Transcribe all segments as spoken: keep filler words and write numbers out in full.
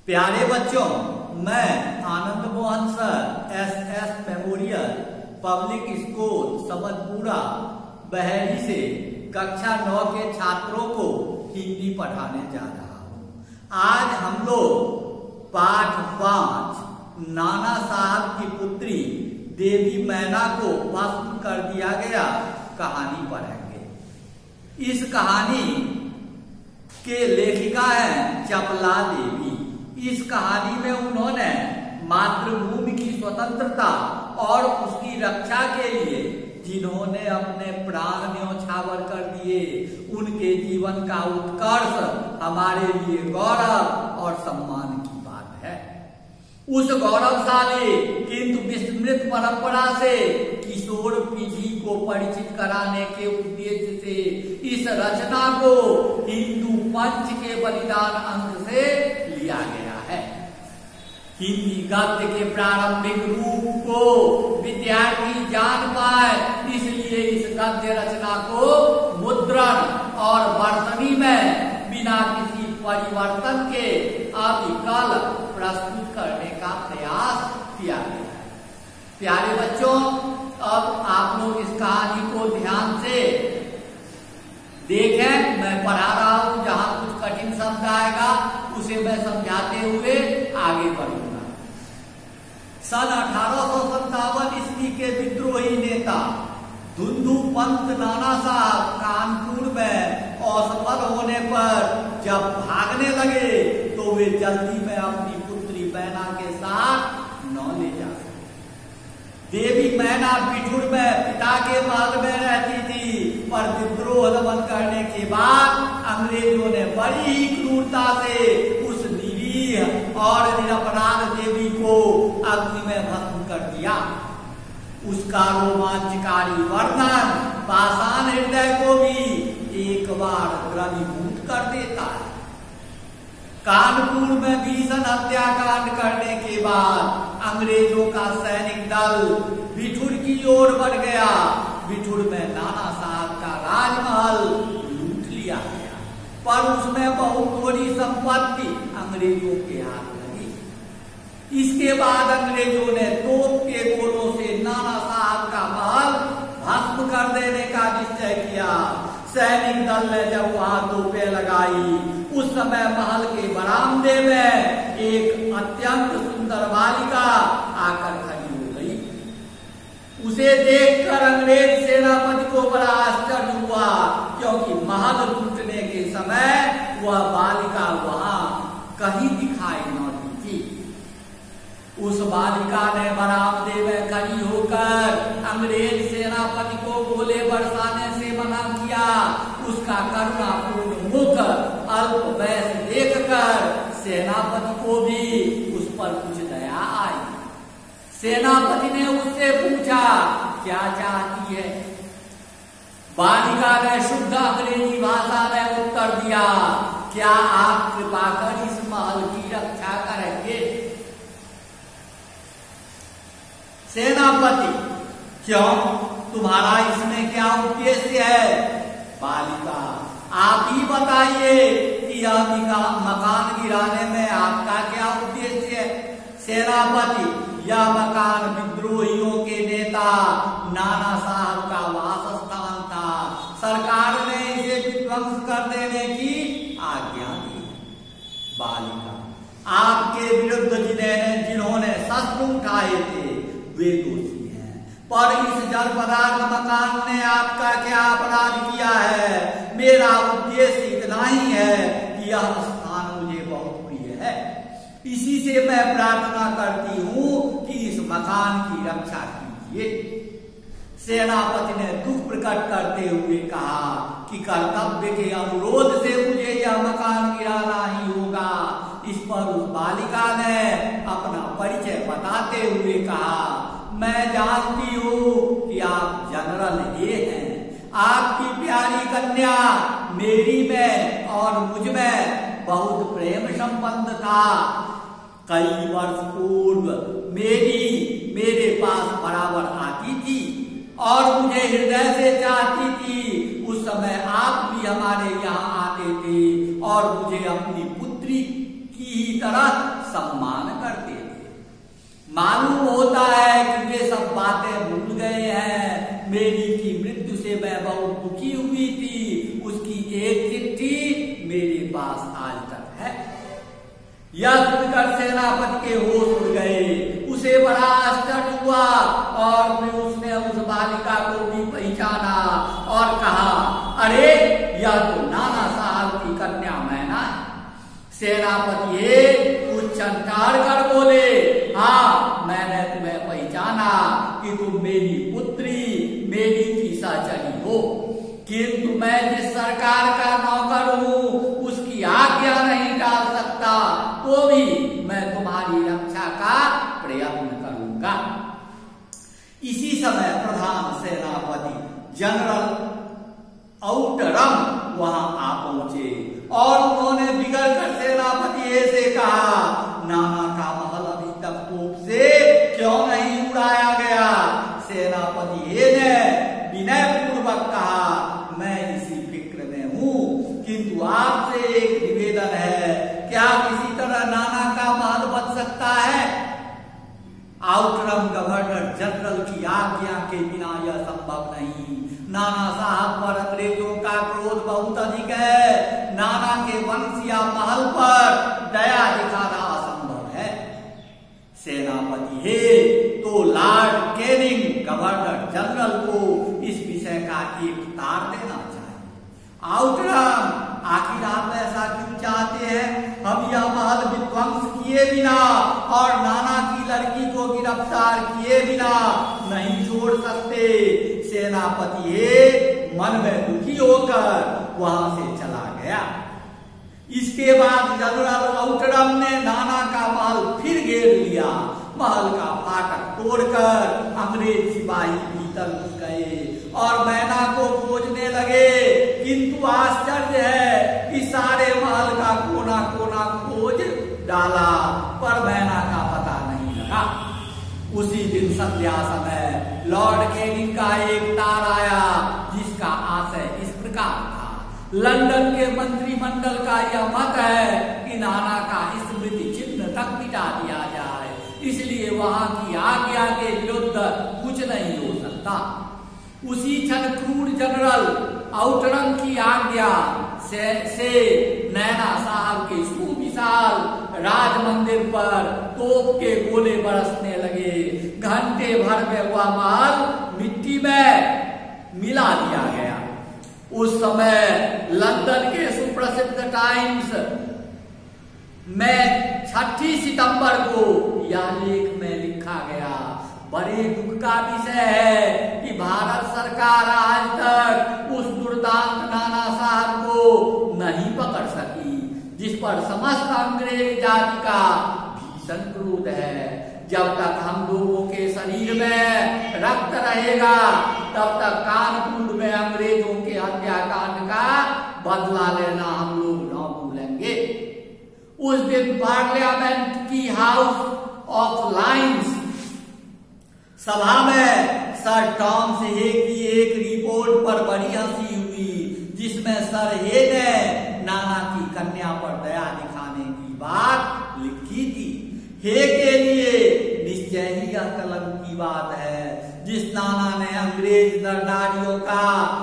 प्यारे बच्चों, मैं Anand Mohan sir S S memorial public school Samatpura Baheri से कक्षा नौ के छात्रों को हिंदी पढ़ाने जा रहा हूँ। आज हम लोग पाठ पांच नाना साहब की पुत्री देवी मैना को भस्म कर दिया गया कहानी पढ़ेंगे। इस कहानी के लेखिका है चपला देवी। इस कहानी में उन्होंने मातृभूमि की स्वतंत्रता और उसकी रक्षा के लिए जिन्होंने अपने प्राण न्यौछावर कर दिए, उनके जीवन का उत्कर्ष हमारे लिए गौरव और सम्मान की बात है। उस गौरवशाली किंतु विस्मृत परंपरा से किशोर पीढ़ी को परिचित कराने के उद्देश्य से इस रचना को हिंदू पंच के बलिदान अंक से लिया गया है। हिंदी गद्य के प्रारंभिक रूप को विद्यार्थी जान पाए, इसलिए इस गद्य रचना को मुद्रण और वर्तनी में बिना किसी परिवर्तन के अविकल प्रस्तुत करने का प्रयास किया गया है। प्यारे बच्चों, अब आप लोग इस कहानी को ध्यान से देखें। मैं पढ़ा रहा हूं, जहां कुछ कठिन शब्द आएगा उसे मैं समझाते हुए आगे बढ़ूंगा। सन अठारह सौ सत्तावन ईस्वी के विद्रोही नेता धुंधु पंत नाना साहब कानपुर में असफल होने पर जब भागने लगे तो वे जल्दी में अपनी पुत्री मैना के साथ न ले जा सके। देवी मैना बिठूर में पिता के महल में रहती थी, पर विद्रोह दमन करने के बाद अंग्रेजों ने बड़ी ही क्रूरता से उस निरीह और निरपराध देवी को अग्नि में भस्म कर दिया। उसका रोमांचकारी वर्णन पाषाण हृदय को भी एक बार द्रवीभूत कर देता है। कानपुर में भीषण हत्याकांड करने के बाद अंग्रेजों का सैनिक दल बिठूर की ओर बढ़ गया। बिठूर में नाना साहब का राजमहल लूट लिया गया, पर उसमें बहुत थोड़ी संपत्ति अंग्रेजों के हाथ लगी। इसके बाद अंग्रेजों ने तोप के गोलों से नाना साहब का महल भस्म कर देने का निश्चय किया। सैनिक दल ने जब वहां तोपें लगाई, उस समय महल के बरामदे में एक अत्यंत सुंदर बालिका आकर खड़ी हो गई। उसे देखकर अंग्रेज सेनापति को बड़ा आश्चर्य हुआ, क्योंकि महल लूटने के समय वह बालिका वहां कहीं दिखाई न दी थी। उस बालिका ने बरामदे में खड़ी होकर अंग्रेज सेनापति को गोले बरसाने से मना किया। उसका करुणापूर्ण मुख अल्प वयस देखकर सेनापति को भी उस पर कुछ दया आई। सेनापति ने उससे पूछा, क्या चाहती है? बालिका ने शुद्ध अंग्रेजी भाषा में उत्तर दिया, क्या आप कृपा कर इस महल की रक्षा करेंगे? सेनापति, क्यों, तुम्हारा इसमें क्या उद्देश्य है? बालिका, आप ही बताइए कि यह मकान गिराने में आपका क्या उद्देश्य है? सेनापति, यह मकान विद्रोहियों के नेता नाना साहब का वास स्थान था। सरकार ने इसे विध्वंस कर देने की आज्ञा दी। बालिका, आपके विरुद्ध जिन्हें जिन्होंने शस्त्र उठाए थे वे दोषी हैं, पर इस जल पदार्थ मकान ने आपका क्या अपराध किया है? मेरा उद्देश्य इतना ही है कि यह स्थान मुझे बहुत प्रिय है। इसी से मैं प्रार्थना करती हूँ कि इस मकान की रक्षा कीजिए। सेनापति ने दुख प्रकट करते हुए कहा कि कर्तव्य के अनुरोध से मुझे यह मकान गिराना ही होगा। इस पर उस बालिका ने अपना परिचय बताते हुए कहा, मैं जानती हूँ कि आप जनरल ए हैं। आपकी प्यारी कन्या मेरी में और मुझ में बहुत प्रेम संबंध था। कई वर्ष पूर्व मेरी मेरे पास बराबर आती थी और मुझे हृदय से चाहती थी। उस समय आप भी हमारे यहाँ आते थे और मुझे अपनी पुत्री की ही तरह सम्मान करते थे। मालूम होता है कि वे सब बातें भूल गए हैं। मेरी की मृत्यु से मैं बहुत दुखी हुई थी, उसकी एक चिट्ठी मेरे पास आज तक है। यह सुनकर सेनापति के होश उड़ गए। उसे बड़ा आश्चर्य हुआ और फिर उसने उस बालिका को भी पहचाना और कहा, अरे यह तो नाना साहब की कन्या मैना है। सेनापति ये कुछ चमत्कार कर बोले, हाँ मैंने तुम्हें पहचाना कि तुम मेरी पुत्री मेरी की सहचरी हो, किंतु मैं जिस सरकार का नौकर हूँ उसकी आज्ञा नहीं डाल सकता, तो भी मैं तुम्हारी रक्षा का प्रयत्न करूंगा। इसी समय प्रधान सेनापति जनरल आउटरम वहां आ पहुंचे और उन्होंने बिगड़ कर सेनापति ए से कहा, नाना का महल अभी तक तोप से क्यों नहीं उड़ाया गया? सेनापति ए ने विनय पूर्वक कहा, मैं इसी फिक्र में हूं, किंतु आपसे एक निवेदन है, क्या किसी तरह नाना का महल बच सकता है? आउटरम गवर्नर जनरल की आज्ञा के बिना यह संभव नहीं। नाना साहब पर अंग्रेजों का क्रोध बहुत अधिक है। नाना के वंश या महल पर दया दिखाना असंभव है। सेनापति हे तो लॉर्ड कैनिंग गवर्नर जनरल को इस विषय का एक तार देना चाहिए। आउटरम, आखिर आप ऐसा क्यों चाहते हैं? हम यह महल विध्वंस किए बिना और नाना की लड़की को गिरफ्तार किए बिना नहीं छोड़ सकते। सेनापति हे मन में दुखी होकर वहां से चला गया। इसके बाद जनरल आउटरम ने नाना का महल फिर घेर लिया। महल का फाटक तोड़कर अंग्रेज सिपाही भीतर घुस गए और मैना को खोजने लगे, किंतु आश्चर्य है कि सारे महल का कोना कोना खोज डाला पर मैना का पता नहीं लगा। उसी दिन संध्या समय लॉर्ड कैनिंग का एक तार आया जिसका आशय इस प्रकार था, लंदन के मंत्रिमंडल का यह मत है कि नाना का स्मृति चिन्ह तक मिटा दिया जाए, इसलिए वहां की आज्ञा के विरुद्ध कुछ नहीं हो सकता। उसी क्षण क्रूर जनरल आउटरम की आज्ञा से, से नैना साहब के सुविशाल राज मंदिर पर तोप के गोले बरसने लगे। घंटे भर में वह महल मिट्टी में मिला दिया गया। उस समय लंदन के सुप्रसिद्ध टाइम्स में छठी सितंबर को यह लेख में लिखा गया, बड़े दुख का विषय है कि भारत सरकार आज तक उस दुर्दांत नाना साहब को नहीं पकड़ सकी, जिस पर समस्त अंग्रेज जाति का भीषण क्रोध है। जब तक हम लोगों के शरीर में रक्त रहेगा तब तक कानपुर में अंग्रेजों के हत्याकांड का बदला लेना हम लोग न भूलेंगे। उस दिन पार्लियामेंट की हाउस ऑफ लाइन्स सभा में सर टॉमस हे की एक रिपोर्ट पर बड़ी हंसी हुई, जिसमें सर हे ने नाना की कन्या पर दया दिखाने की बात लिखी थी। हे के लिए निश्चय ही यह कलंक की बात है, जिस नाना ने अंग्रेज नरनारियों का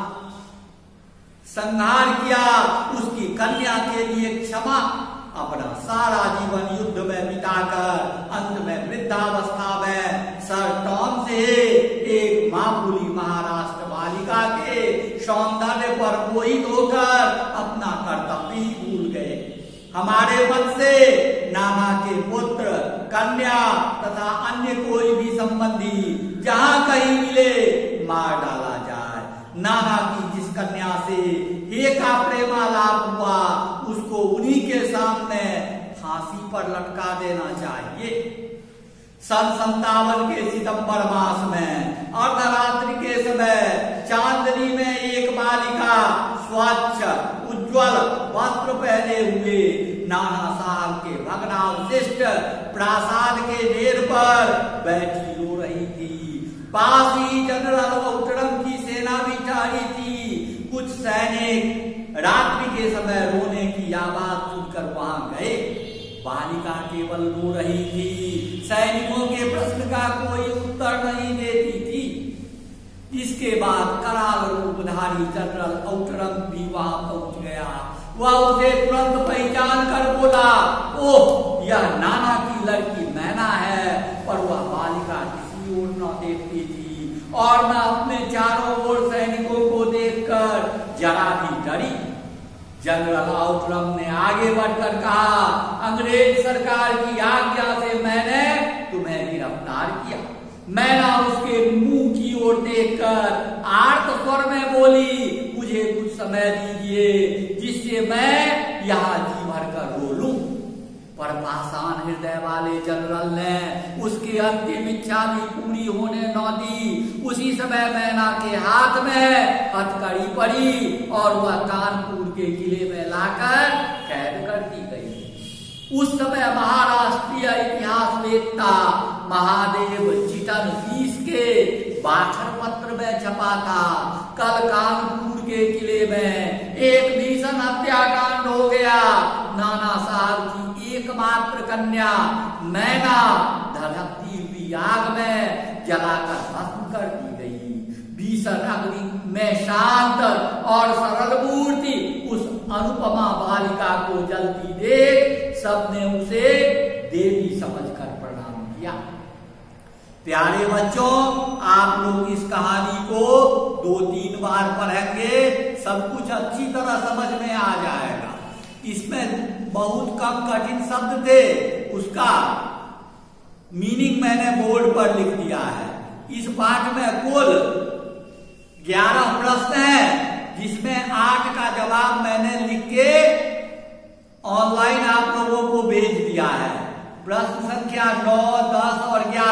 संहार किया, उसकी कन्या के लिए क्षमा अपना सारा जीवन युद्ध में बिताकर अंत में वृद्धावस्था में सर टॉम से एक मामूली महाराष्ट्र बालिका के सौंदर्य पर मोहित होकर अपना कर्तव्य ही भूल गए। हमारे मत से नाना के पुत्र, कन्या तथा अन्य कोई भी संबंधी जहां कहीं मिले मार डाला जाए। नाना की जिस कन्या से हे का प्रेमालाप हुआ उसको उन्हीं के सामने फांसी पर लटका देना चाहिए। सन संतावन के सितंबर मास में अर्धरात्रि के समय चांदनी में एक बालिका स्वच्छ उज्ज्वल वस्त्र पहने हुए नाना साहब के भग्नावशिष्ट प्रासाद के ढेर पर बैठी रो रही थी। पास ही जनरल आउटरम की सेना भी ठहरी थी। कुछ सैनिक रात्रि के समय रोने की आवाज सुनकर वहां गए। बालिका केवल रो रही थी, सैनिकों के प्रश्न का कोई उत्तर नहीं देती थी। इसके बाद कराल रूपधारी जनरल आउटरम भी वहां पहुंच गया। वह उसे तुरंत पहचान कर बोला, ओह, यह नाना की लड़की मैना है। पर वह बालिका किसी ओर न देखती थी और न अपने चारों ओर सैनिकों को देखकर जरा भी डरी। जनरल आउटरम ने आगे बढ़कर कहा, अंग्रेज सरकार की आज्ञा से मैंने तुम्हें गिरफ्तार किया। मैना उसके मुंह की ओर देखकर आर्त स्वर में बोली, मुझे कुछ समय दीजिए जिससे मैं यहाँ जी भर कर रो लूं। पर पाषाण हृदय वाले जनरल ने उसकी अंतिम इच्छा भी पूरी होने न दी। उसी समय मैना के हाथ में हथकड़ी पड़ी और वह कानपुर के किले में लाकर कैद कर दी गई। उस समय महाराष्ट्रीय इतिहास वेत्ता महादेव चिटन फीस के बाखर पत्र में छपा था, कल कानपुर के किले में एक भीषण हत्याकांड हो गया। नाना साहब की एकमात्र कन्या मैना धधकती हुई आग में जलाकर भस्म कर दी गई। भीषण अग्नि में शांत और सरल मूर्ति उस अनुपमा बालिका को जलती देख सबने उसे देवी समझकर प्रणाम किया। प्यारे बच्चों, आप लोग इस कहानी को दो तीन बार पढ़ेंगे, सब कुछ अच्छी तरह समझ में आ जाएगा। इसमें बहुत कम कठिन शब्द थे, उसका मीनिंग मैंने बोर्ड पर लिख दिया है। इस पाठ में कुल ग्यारह प्रश्न हैं, जिसमें आठ का जवाब मैंने लिख के ऑनलाइन आप लोगों को भेज दिया है। प्रश्न संख्या नौ, दस और ग्यारह